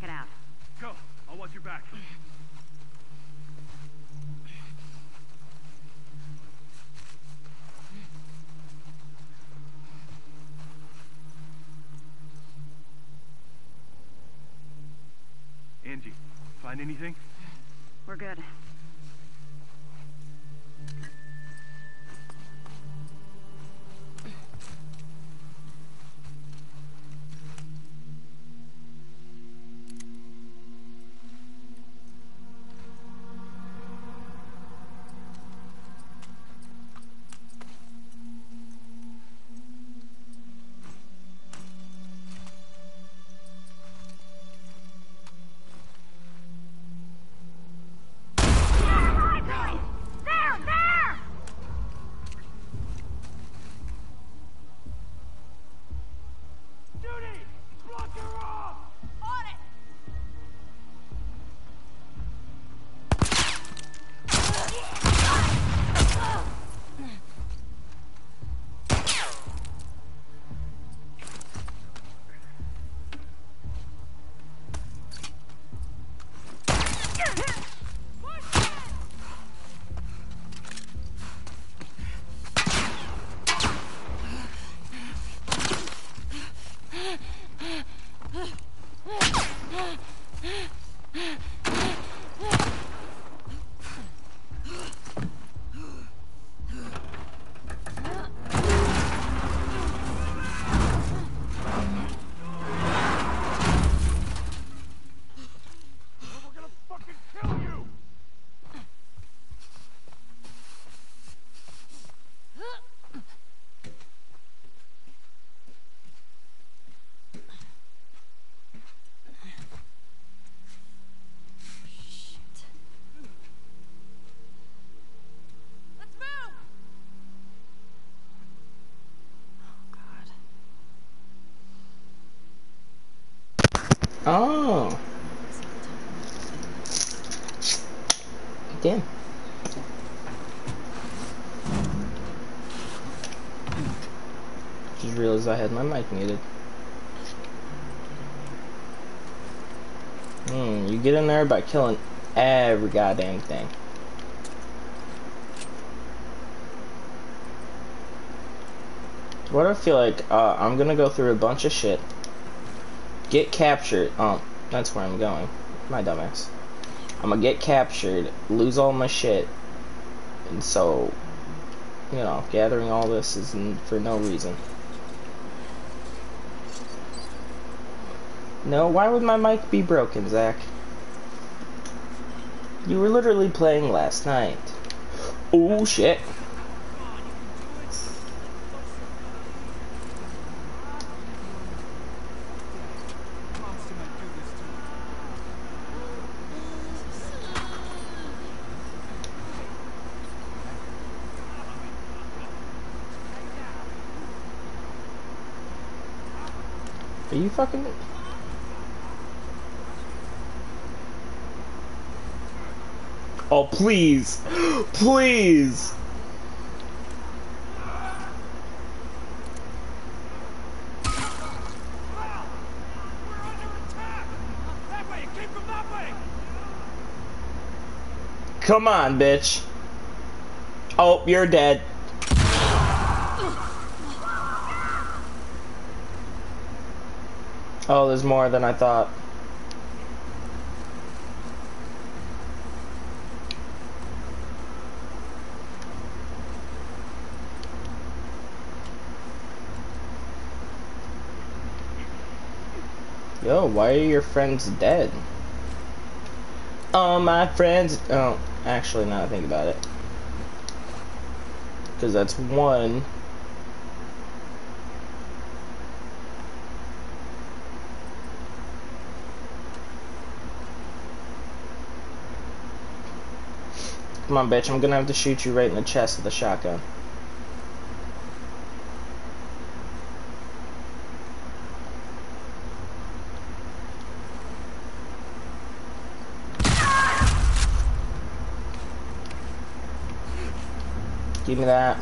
check it out. Go. I'll watch your back. Angie, find anything? We're good. Oh. Damn. Just realized I had my mic muted. You get in there by killing every goddamn thing. What I feel like, I'm gonna go through a bunch of shit. Get captured. Oh, that's where I'm going. My dumbass. I'm gonna get captured, lose all my shit, and so, you know, gathering all this is for no reason. No, why would my mic be broken, Zach? You were literally playing last night. Oh, shit. Are you fucking... Oh, please. Please. Come on, bitch. Oh, you're dead. Oh, there's more than I thought. Yo, why are your friends dead? Oh, my friends... Oh, actually, now I think about it. Because that's one... Come on, bitch, I'm gonna have to shoot you right in the chest with a shotgun. Give me that.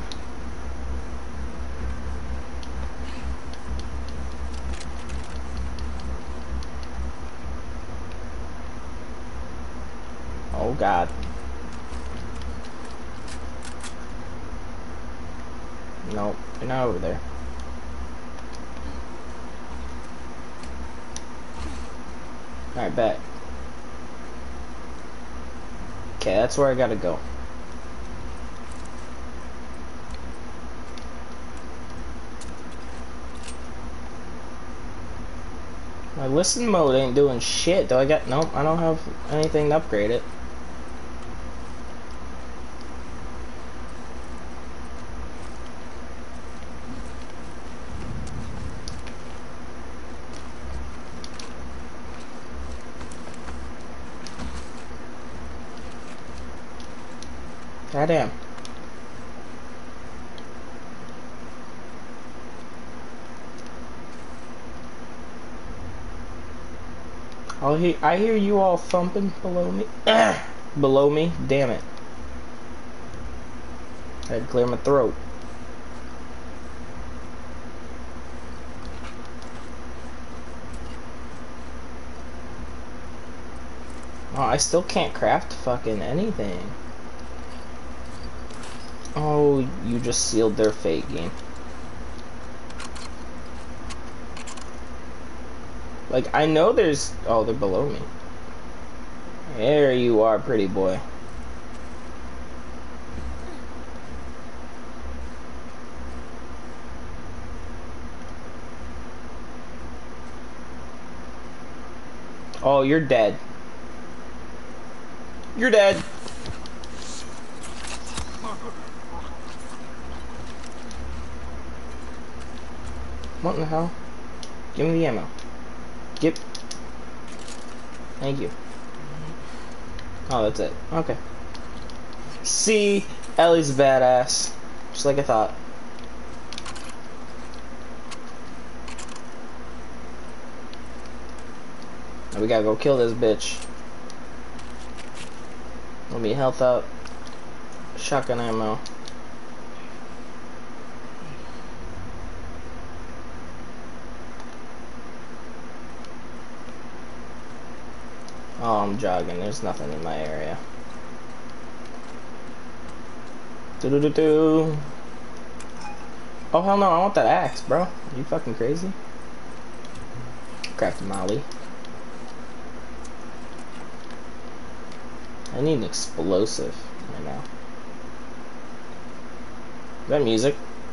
Oh god. Nope, you're not over there. Alright, bet. Okay, that's where I gotta go. My listen mode ain't doing shit. Do I got... Nope, I don't have anything to upgrade it. Goddamn. I hear you all thumping below me. Below me? Damn it. I had to clear my throat. Oh, I still can't craft fucking anything. Oh, you just sealed their fate, game. Like, I know there's... Oh, they're below me. There you are, pretty boy. Oh, you're dead. You're dead. What in the hell? Give me the ammo. Thank you. Oh, that's it. Okay. See? Ellie's a badass. Just like I thought. Now we gotta go kill this bitch. Let me health up. Shotgun ammo. Oh, I'm jogging. There's nothing in my area. Do-do-do-do. Oh, hell no. I want that axe, bro. Are you fucking crazy? Craft molly. I need an explosive right now. Is that music?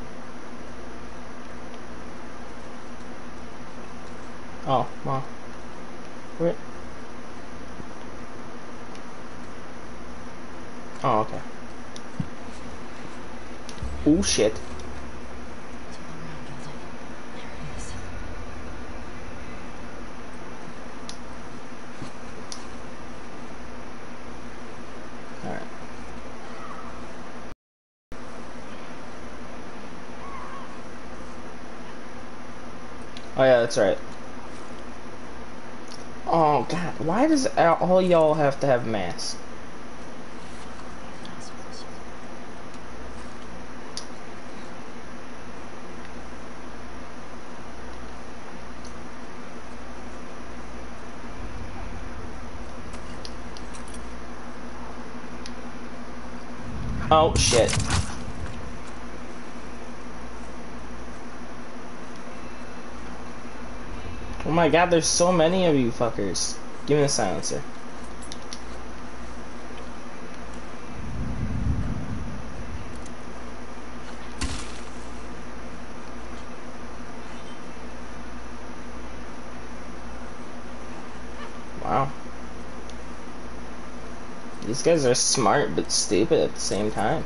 Oh, well. Where? Oh, okay. Oh, shit. Alright. Oh, yeah, that's right. Oh, God. Why does all y'all have to have masks? Oh, shit. Oh my god, there's so many of you fuckers. Give me the silencer. Wow. These guys are smart but stupid at the same time.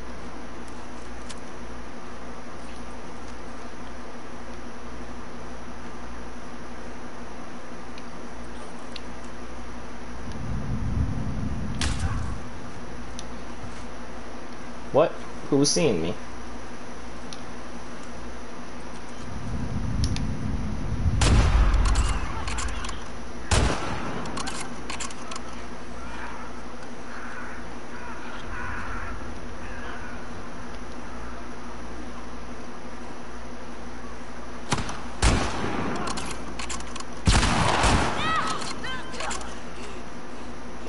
What? Who's seeing me?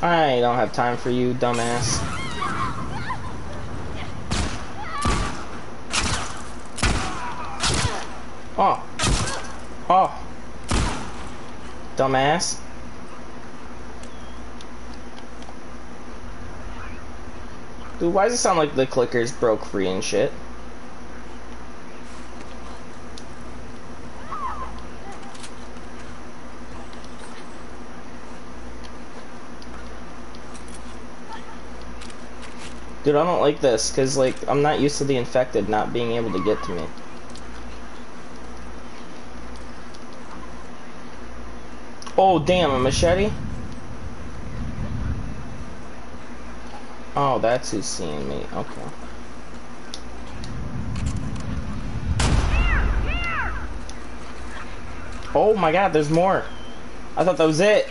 I don't have time for you, dumbass. Oh. Oh. Dumbass. Dude, why does it sound like the clickers broke free and shit? Dude, I don't like this, because, like, I'm not used to the infected not being able to get to me. Oh, damn, a machete? Oh, that's who's seeing me. Okay. Oh my god, there's more. I thought that was it.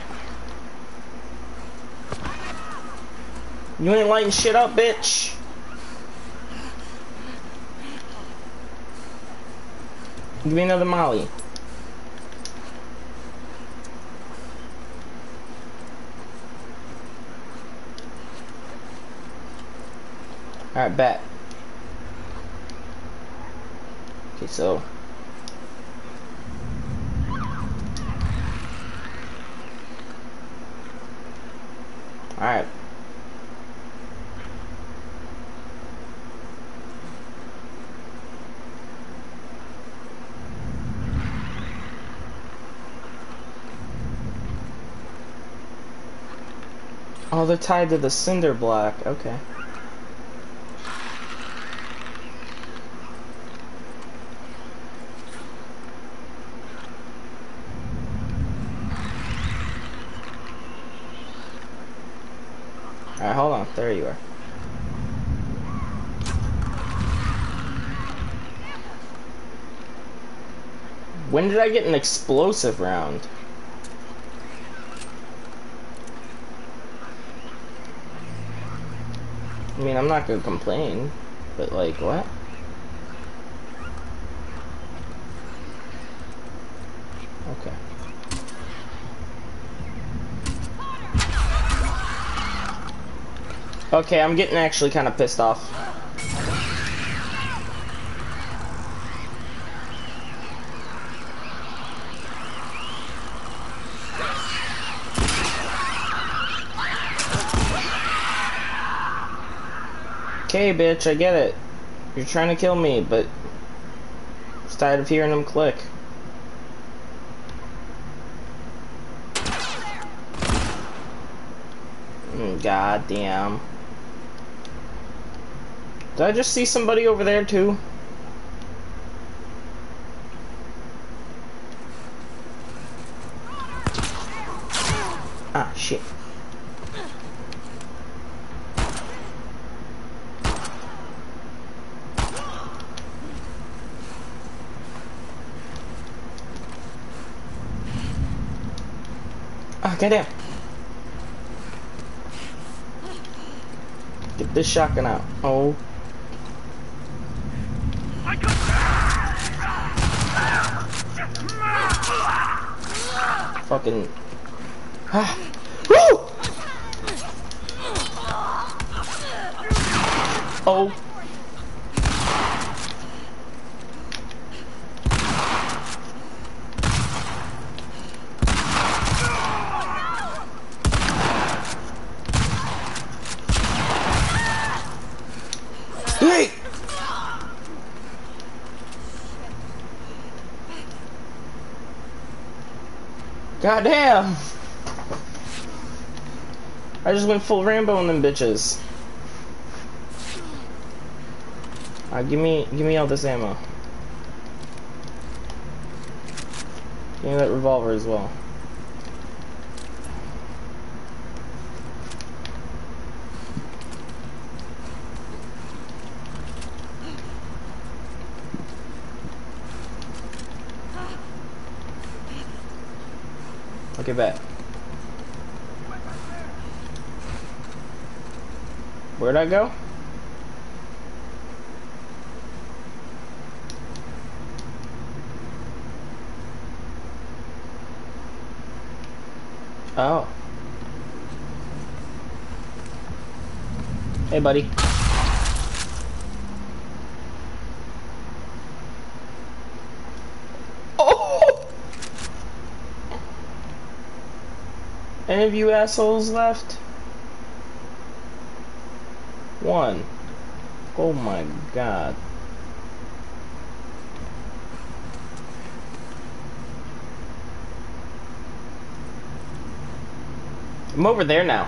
You ain't lighting shit up, bitch. Give me another molly. Alright, bet. Okay, so. Alright. Oh, they're tied to the cinder block. Okay. Alright, hold on. There you are. When did I get an explosive round? I mean, I'm not gonna complain, but like, what? Okay. Okay, I'm getting actually kind of pissed off. Okay, bitch, I get it. You're trying to kill me, but I'm just tired of hearing them click. God damn. Did I just see somebody over there too? Ah, shit. Ah, goddamn. Get this shotgun out. Oh. Fucking. Ah. Woo! Oh. Hey! Goddamn! I just went full Rambo on them bitches. Give me all this ammo. Give me that revolver as well. Okay, bet. Where'd I go? Oh. Hey, buddy. Oh! Any of you assholes left? One. Oh my god. I'm over there now.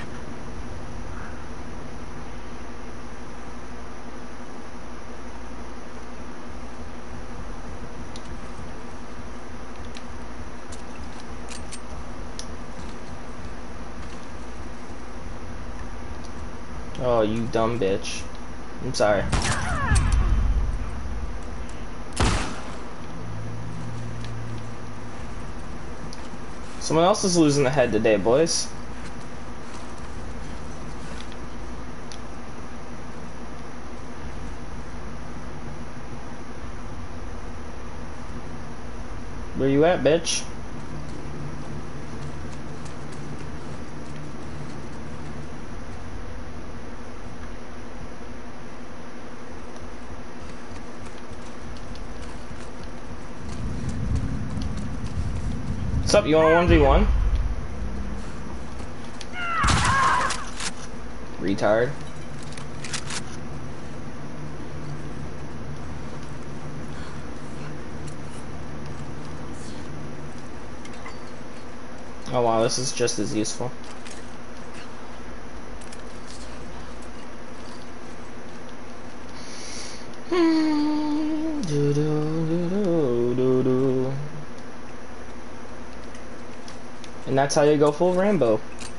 Oh, you dumb bitch. I'm sorry. Someone else is losing the head today, boys. Where you at, bitch? What's up? You want a 1v1? Retard. Oh wow, this is just as useful. And that's how you go full Rambo.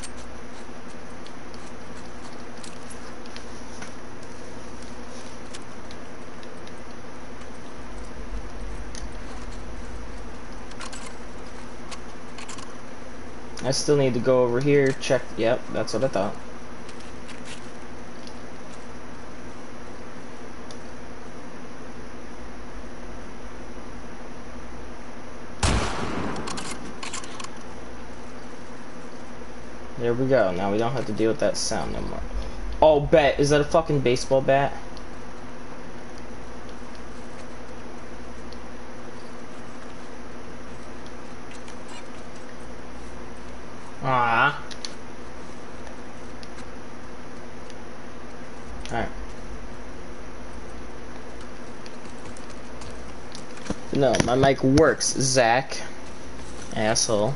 I still need to go over here, check. Yep, that's what I thought. There we go. Now we don't have to deal with that sound no more. Oh, bet. Is that a fucking baseball bat? Ah. Alright. No, my mic works, Zach. Asshole.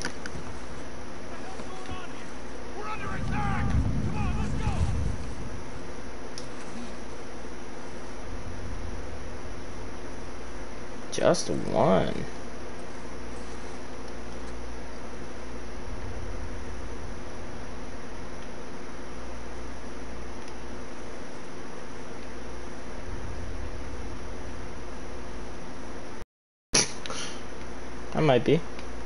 Just one. I might be.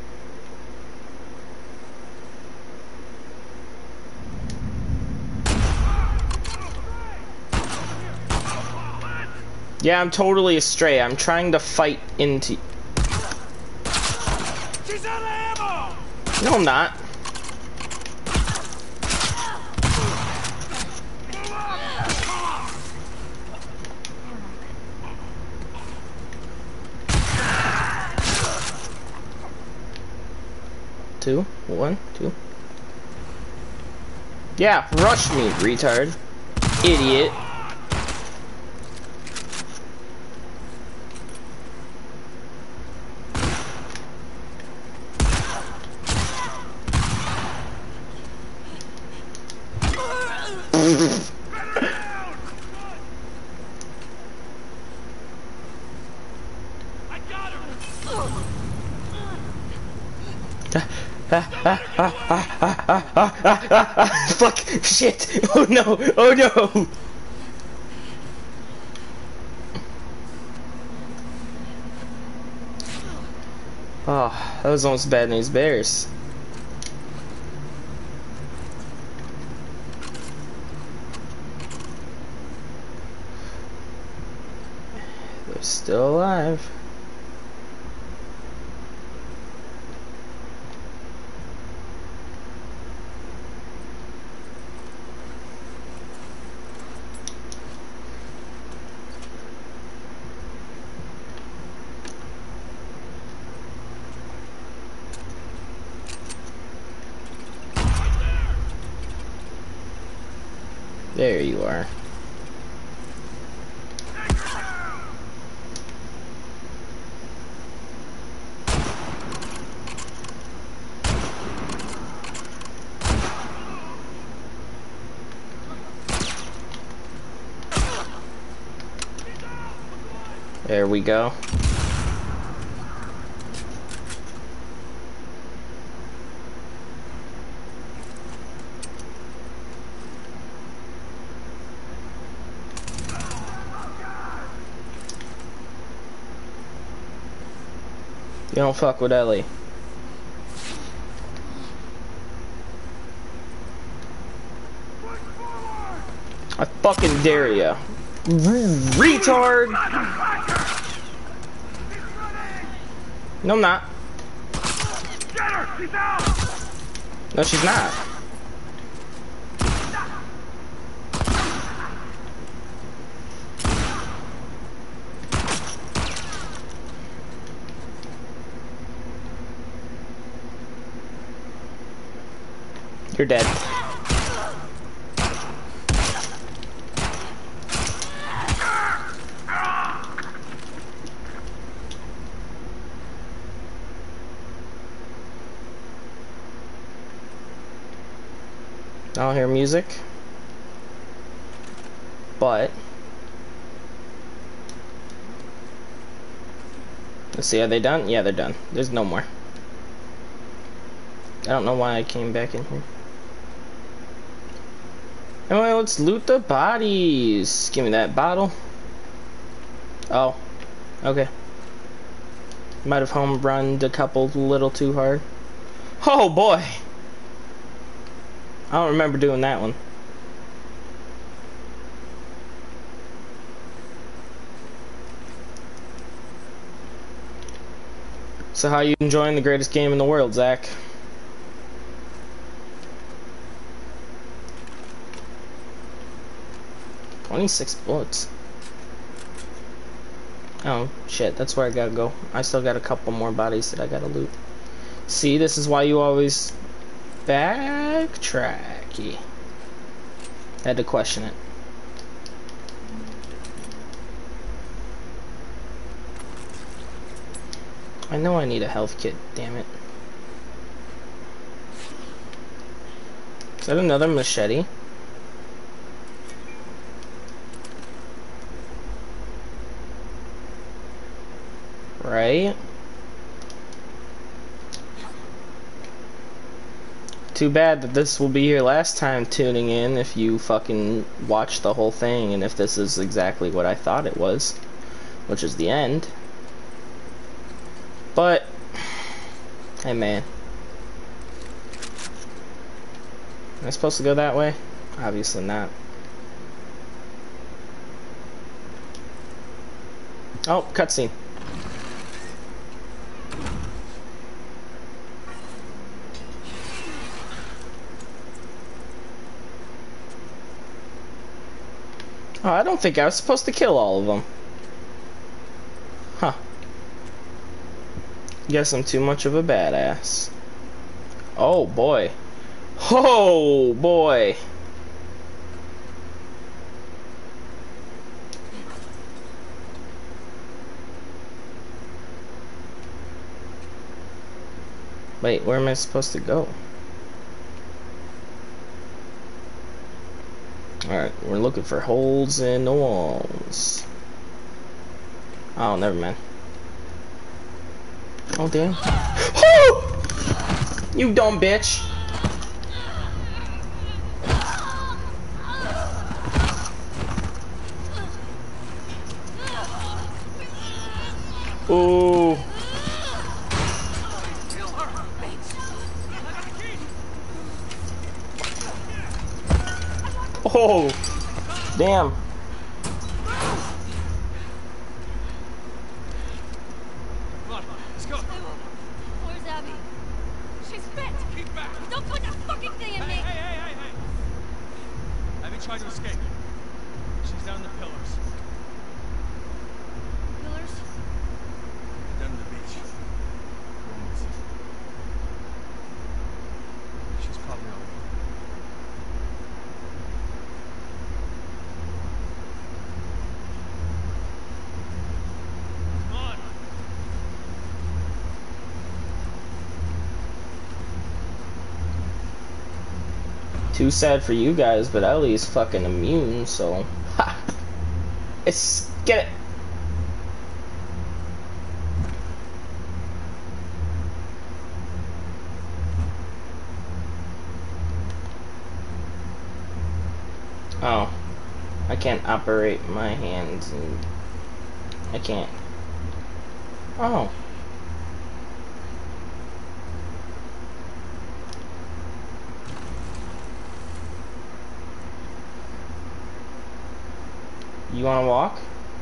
Yeah, I'm totally astray. I'm trying to fight into... She's out of ammo! No, I'm not. Two, one, two. Yeah, rush me, retard. Idiot. Fuck! Shit! Oh no! Oh no! Oh, that was almost Bad News Bears. They're still alive. There you are. There we go. You don't fuck with Ellie. I fucking dare ya. Retard! No, I'm not. Get her! She's out! No, she's not. You're dead. I don't hear music, but let's see, are they done? Yeah, they're done. There's no more. I don't know why I came back in here. Anyway, let's loot the bodies. Give me that bottle. Oh, okay. Might have home runned a couple a little too hard. Oh boy! I don't remember doing that one. So how you enjoying the greatest game in the world, Zach? $26 bullets. Oh shit, that's where I gotta go. I still got a couple more bodies that I gotta loot. See, this is why you always backtracky. Had to question it. I know I need a health kit, damn it. Is that another machete? Right? Too bad that this will be your last time tuning in if you fucking watch the whole thing and if this is exactly what I thought it was, which is the end. But, hey man. Am I supposed to go that way? Obviously not. Oh, cutscene. Oh, I don't think I was supposed to kill all of them. Huh. Guess I'm too much of a badass. Oh boy. Oh boy. Wait, where am I supposed to go? Alright, we're looking for holes in the walls. Oh, never mind. Oh, damn. You dumb bitch! Ooh. Oh, damn. Come on, let's go. Where's Abby? She's fit. Keep back. Don't put that fucking thing in me. Hey. Abby tried to escape. She's down the pillars. Pillars? Down to the beach. Almost. She's probably on. Too sad for you guys, but Ellie's fucking immune, so ha. It's get it. Oh, I can't operate my hands, and I can't. Oh. You wanna walk?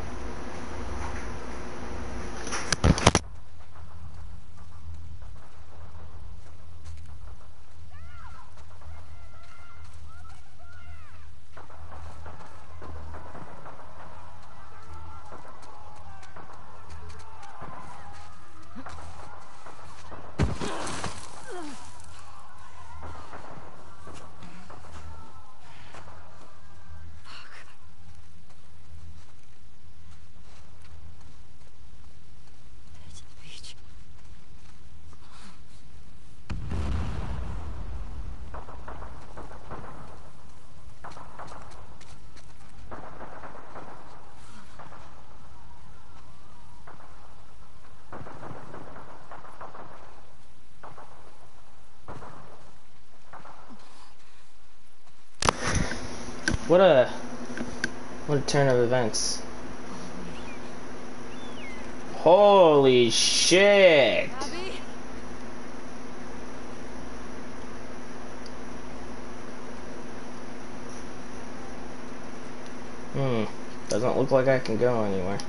To the beach. What a turn of events. Holy shit! Abby? Doesn't look like I can go anywhere.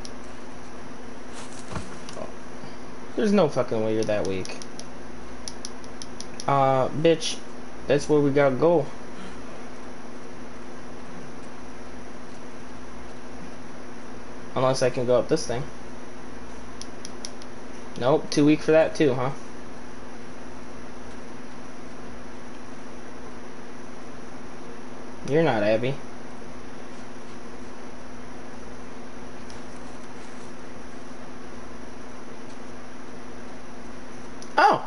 Oh. There's no fucking way you're that weak. Bitch, that's where we gotta go. Unless I can go up this thing. Nope, too weak for that too, huh? You're not, Abby. Oh!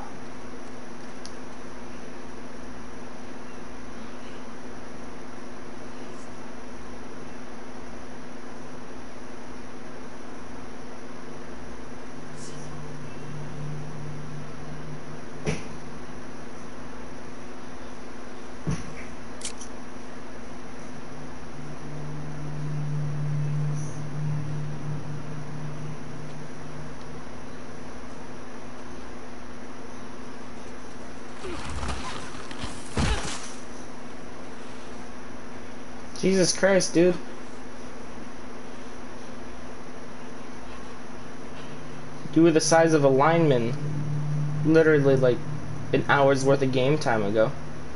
Jesus Christ, dude. You were the size of a lineman. Literally like an hour's worth of game time ago.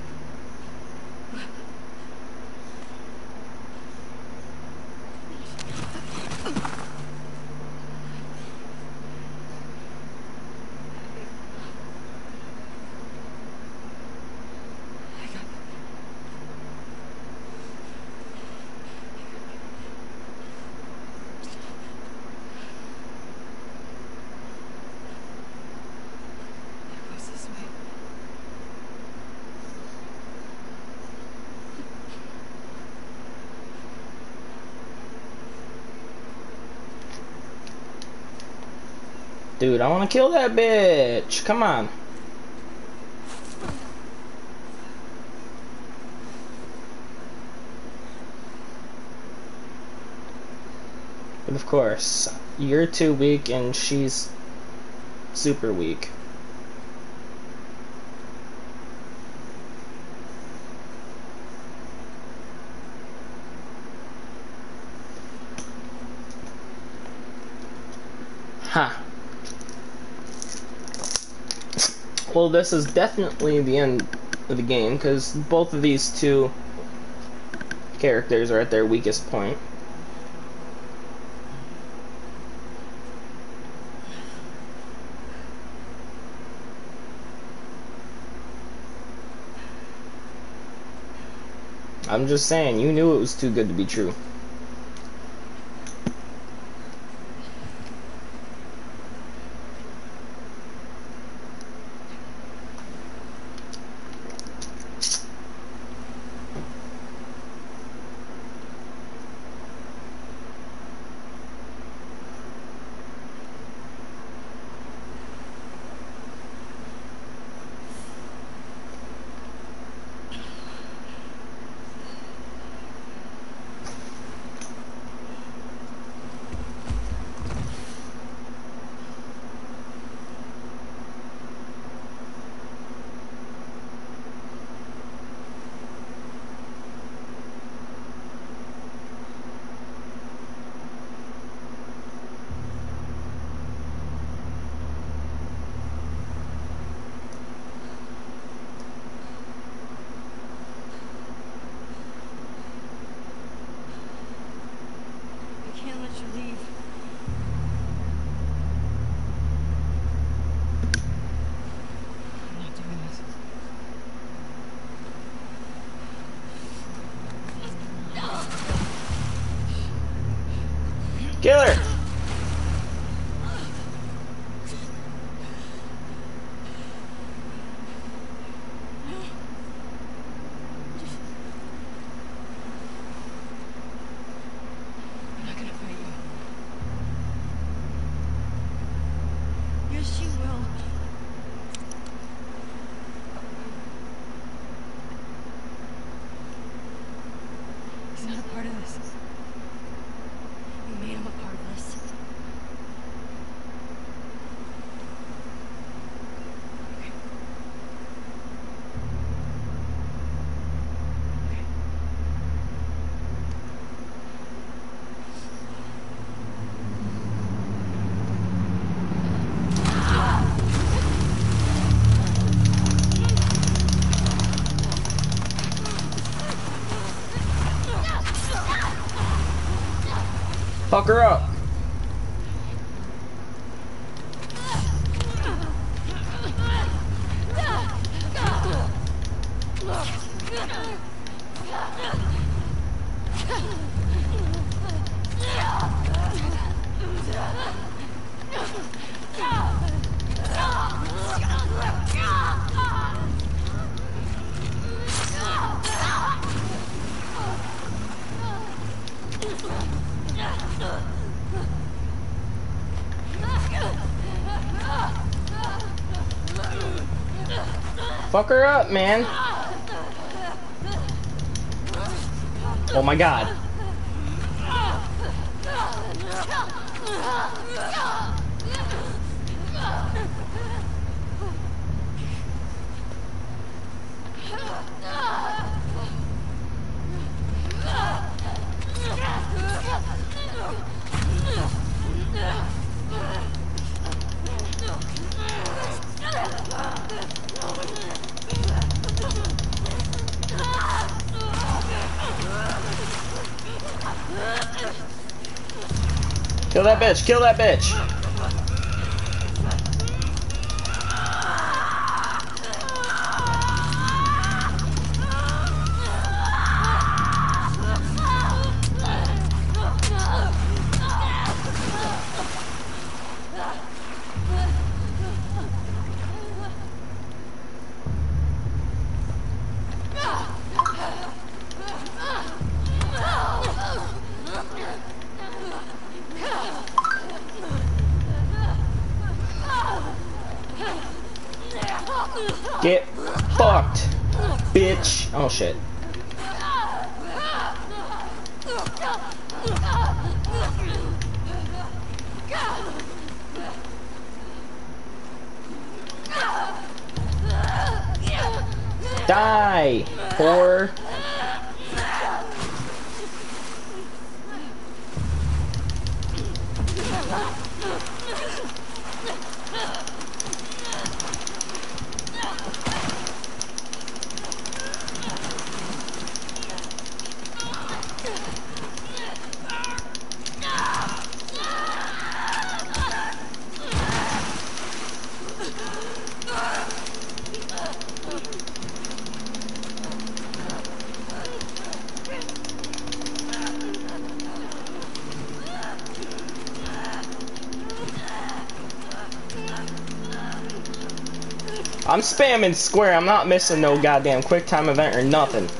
Dude, I want to kill that bitch. Come on. But of course, you're too weak and she's super weak. Huh. Well, this is definitely the end of the game, because both of these two characters are at their weakest point. I'm just saying, you knew it was too good to be true. Fuck her up. Fuck her up, man. Oh my god. Kill that bitch, kill that bitch. Get fucked, bitch. Oh shit. Die, whore. I'm spamming square. I'm not missing no goddamn quick time event or nothing.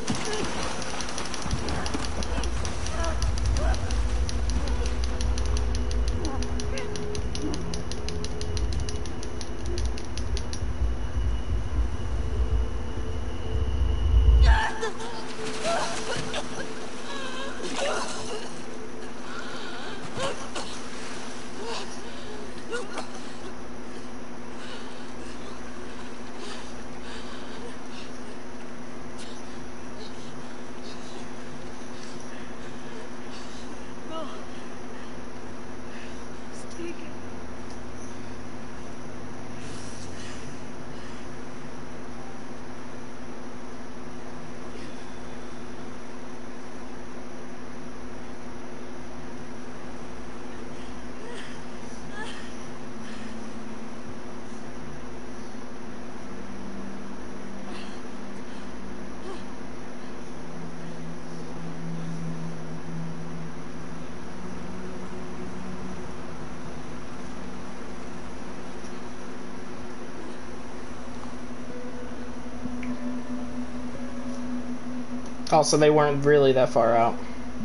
Oh, so they weren't really that far out.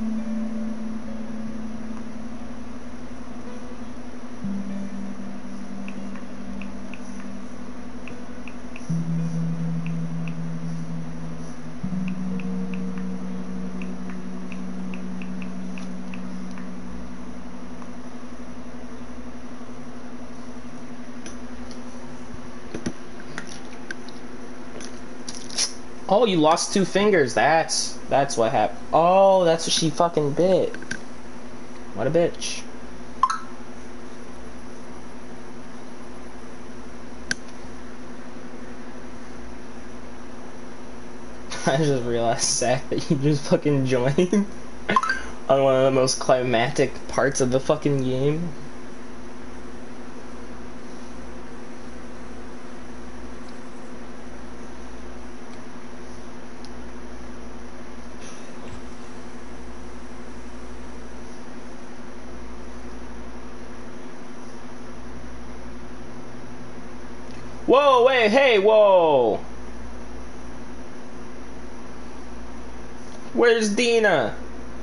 Oh, you lost 2 fingers. That's what happened. Oh, that's what she fucking bit. What a bitch. I just realized, Zach, that you just fucking joined. On one of the most climatic parts of the fucking game. Whoa, wait, hey, whoa! Where's Dina?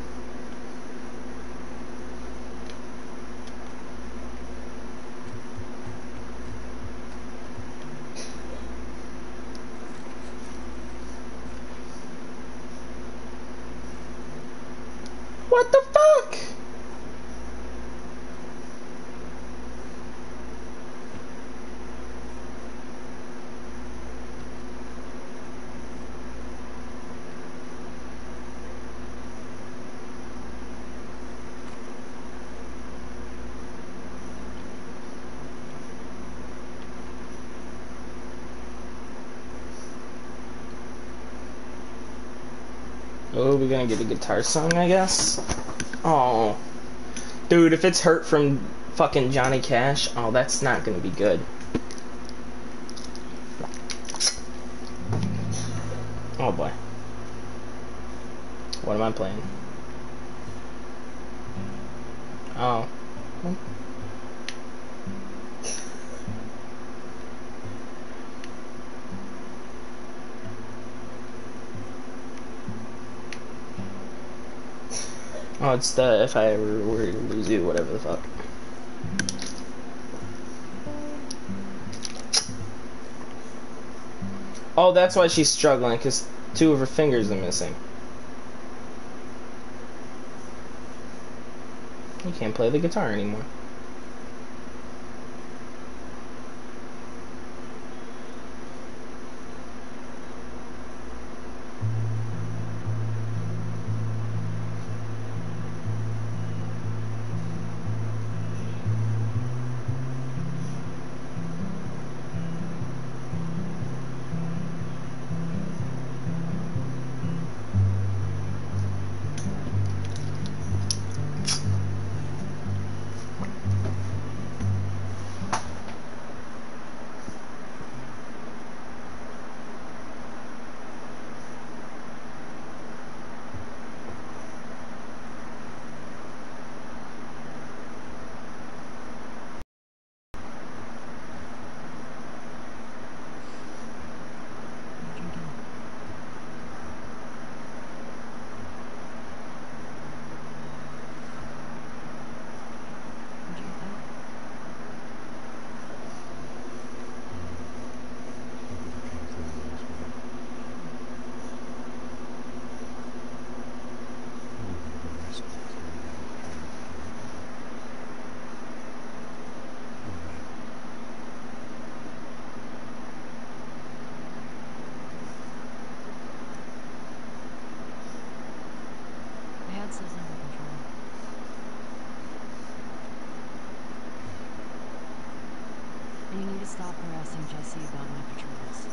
What the fuck? Oh, we're gonna get a guitar song, I guess? Oh. Dude, if it's Hurt from fucking Johnny Cash, oh, that's not gonna be good. Oh boy. What am I playing? Oh. Oh, it's the If I Ever Were to Lose You, whatever the fuck. Oh, that's why she's struggling, because 2 of her fingers are missing. You can't play the guitar anymore. Dad says under control. And you need to stop harassing Jesse about my patrols.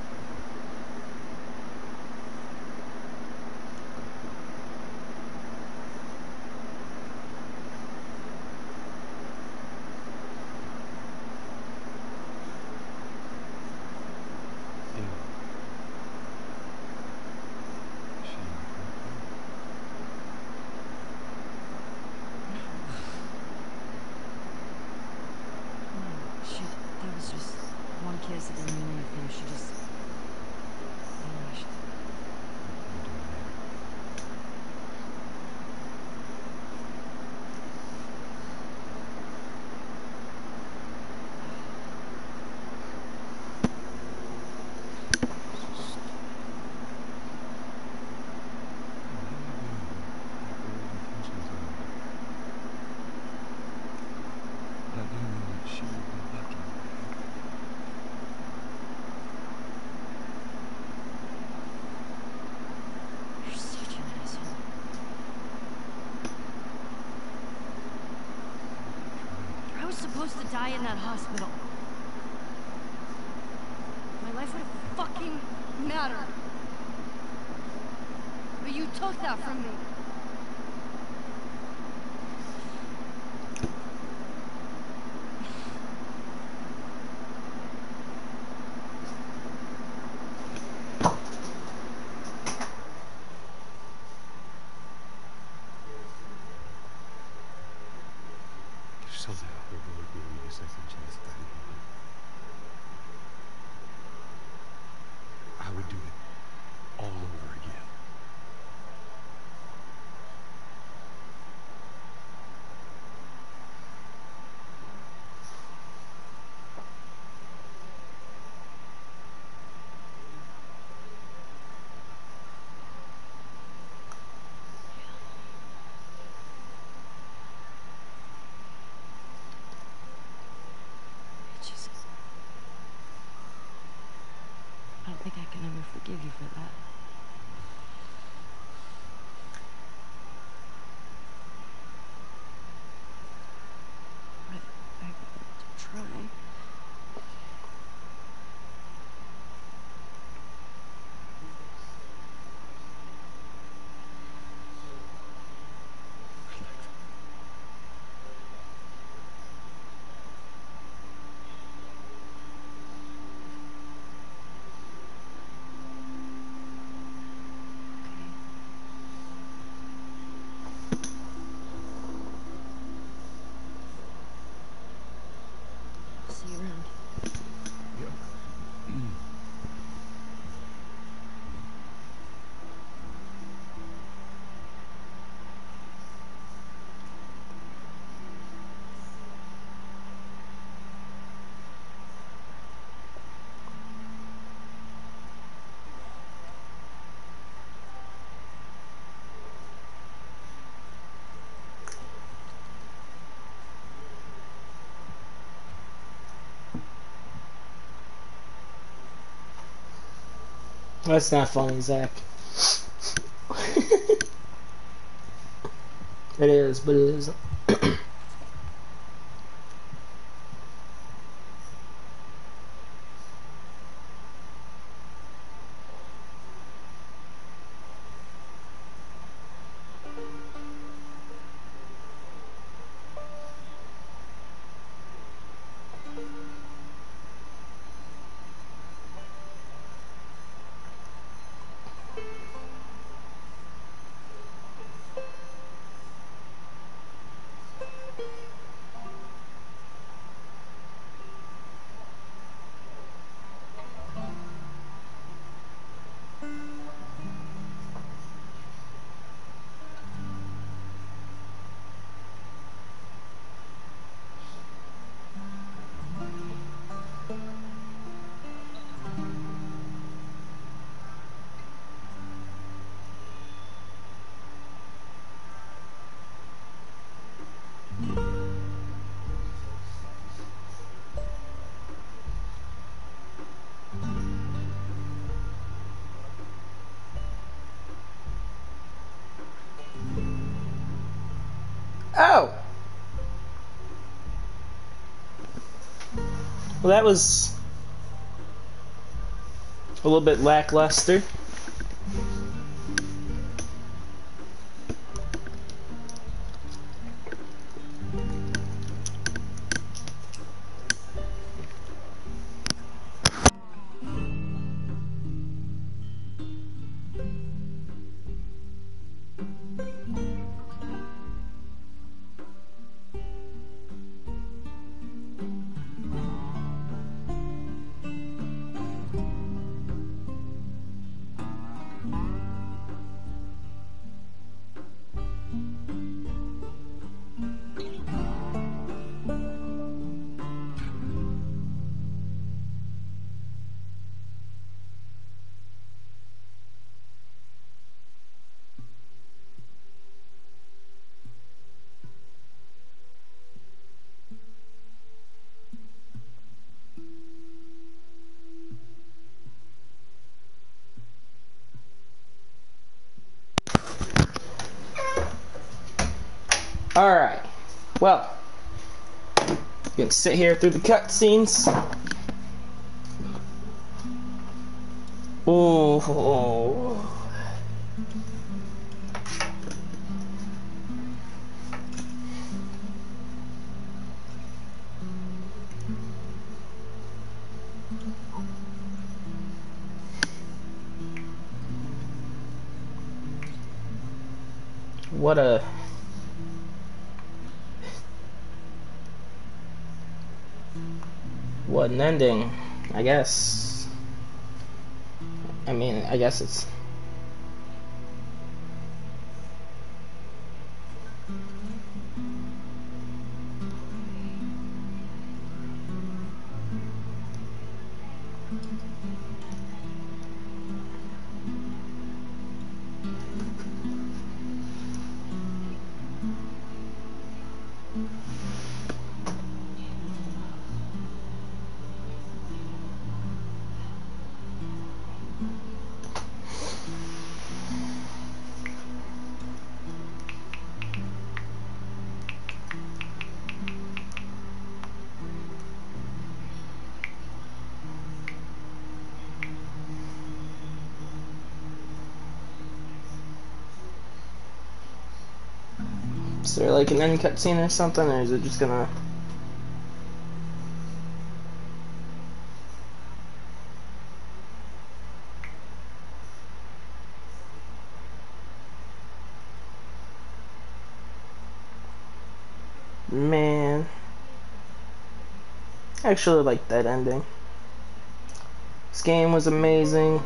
That was just one kiss. It didn't mean anything. She just vanished. You're such an asshole. I was supposed to die in that hospital. My life would have fucking mattered. But you took that from me. think I can ever forgive you for that. But I will try. See you around. That's not funny, Zach. It is, but it isn't. Oh! Well, that was a little bit lackluster. Alright. Well, you can sit here through the cutscenes. Oh. What an ending, I guess. I mean, I guess it's... Is there like an end cutscene or something, or is it just gonna... Man, I actually like that ending. This game was amazing.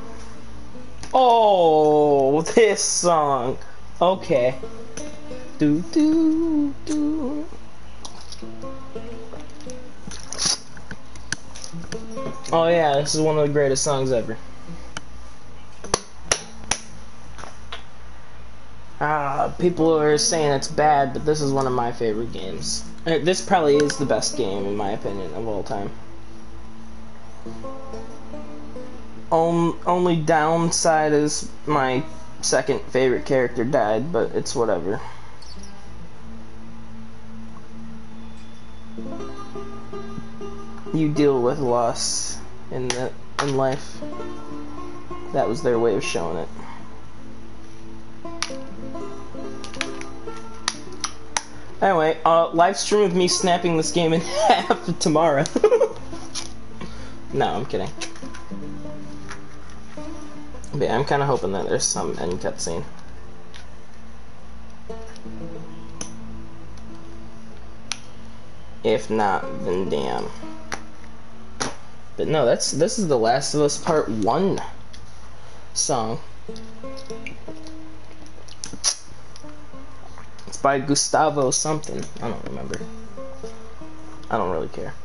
Oh, this song. Okay. Do do do. Oh yeah, this is one of the greatest songs ever. People are saying it's bad, but this is one of my favorite games. This probably is the best game, in my opinion, of all time. Only downside is my second favorite character died, but it's whatever. You deal with loss in life. That was their way of showing it. Anyway, live stream with me snapping this game in half tomorrow. No, I'm kidding. But yeah, I'm kind of hoping that there's some end cutscene. If not, then damn. But no, this is the Last of Us Part 1 song. It's by Gustavo something. I don't remember. I don't really care.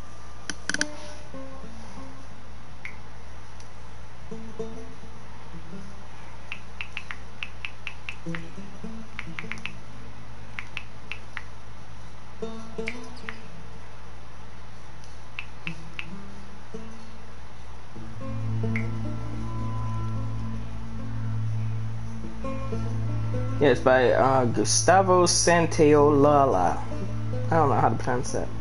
Yeah, it's by Gustavo Santaolalla. I don't know how to pronounce that.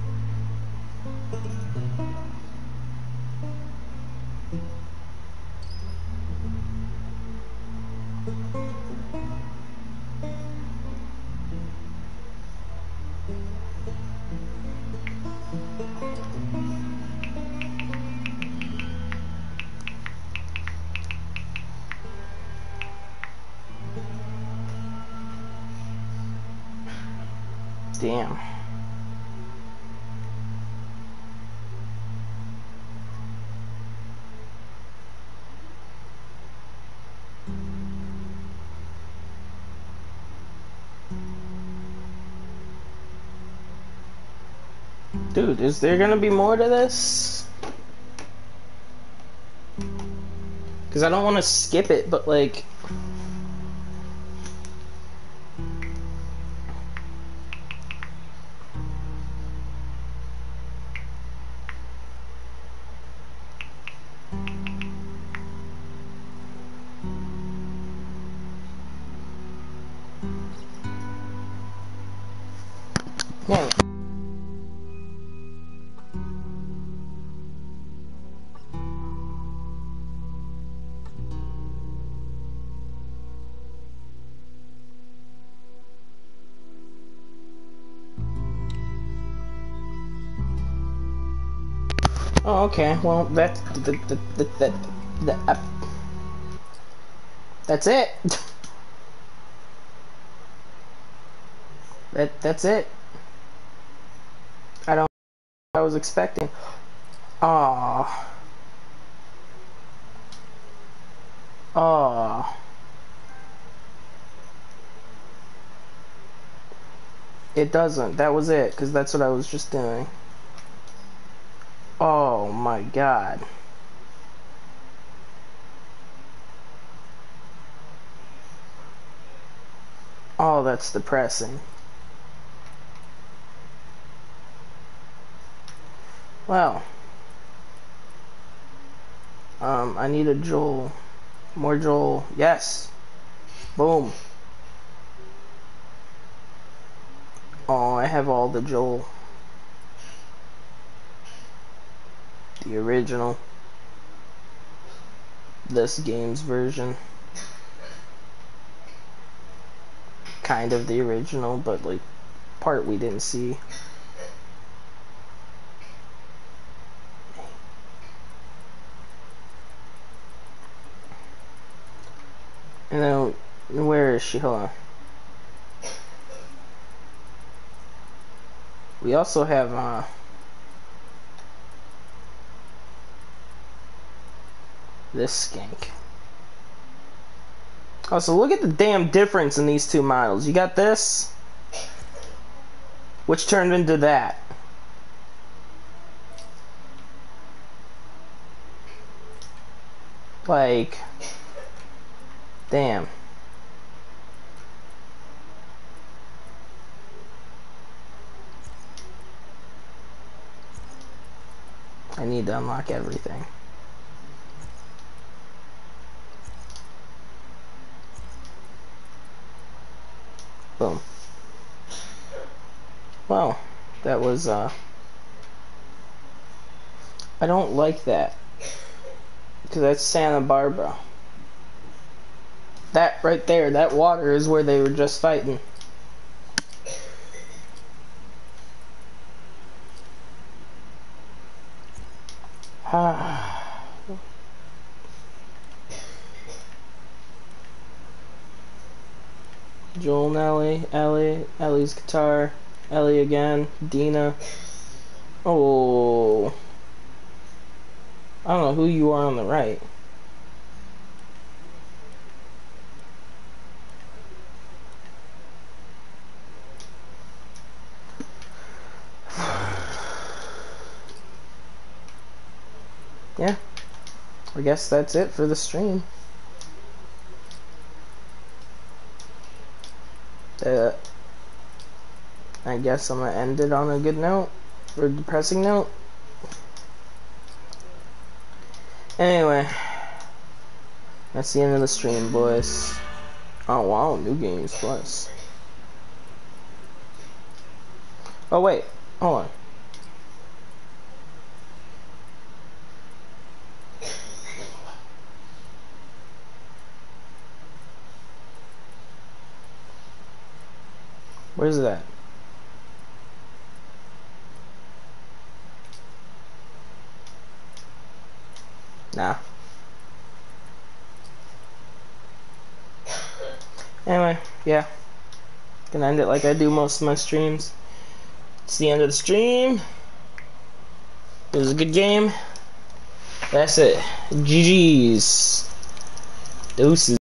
Damn. Dude, is there gonna be more to this? Because I don't want to skip it, but like... Yeah. Oh, okay. Well, that's it. That's it. I don't know what I was expecting. Aww. Aww. It doesn't. That was it, because that's what I was just doing. Oh my god. Oh, that's depressing. Well. I need a Joel. More Joel. Yes. Boom. Oh, I have all the Joel. The original. This game's version. kind of the original, but like part we didn't see. And then where is she? Hold on. We also have this skank. Oh, so look at the damn difference in these two models. You got this, which turned into that. Like, damn. I need to unlock everything. Boom. Well, that was, I don't like that. Because that's Santa Barbara. That right there, that water is where they were just fighting. Joel and Ellie's guitar, Ellie again, Dina. Oh, I don't know who you are on the right. Yeah, I guess that's it for the stream. I guess I'm gonna end it on a good note, or a depressing note. Anyway, that's the end of the stream, boys. Oh wow, New Games Plus. Oh wait, hold on. Where's that? Nah. Anyway, yeah. Gonna end it like I do most of my streams. It's the end of the stream. It was a good game. That's it. GG's. Deuces.